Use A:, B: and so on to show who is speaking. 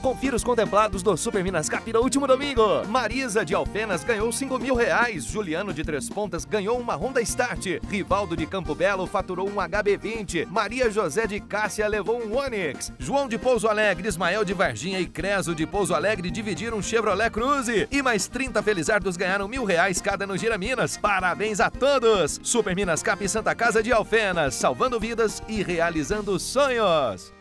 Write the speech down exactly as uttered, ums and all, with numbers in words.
A: Confira os contemplados do Super Minas Cap no último domingo. Marisa de Alfenas ganhou cinco mil reais. Juliano de Três Pontas ganhou uma Honda Start. Rivaldo de Campo Belo faturou um H B vinte. Maria José de Cássia levou um Onix. João de Pouso Alegre, Ismael de Varginha e Creso de Pouso Alegre dividiram um Chevrolet Cruze. E mais trinta felizardos ganharam mil reais cada no Gira Minas. Parabéns a todos! Super Minas Cap Santa Casa de Alfenas, salvando vidas e realizando sonhos.